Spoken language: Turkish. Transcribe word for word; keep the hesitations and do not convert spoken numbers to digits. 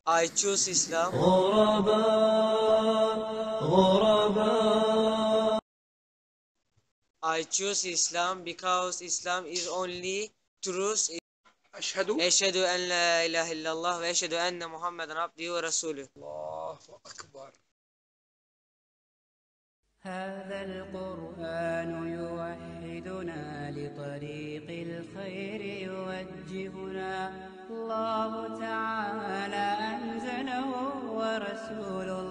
I choose Islam. غرباء غرباء I choose Islam because Islam is only truth. أشهد أشهد أن لا إله إلا الله وأشهد أن محمدا عبده ورسوله. الله أكبر. هذا القرآن يوحدنا لطريق الخير يوجهنا. الله تعالى أنزله ورسوله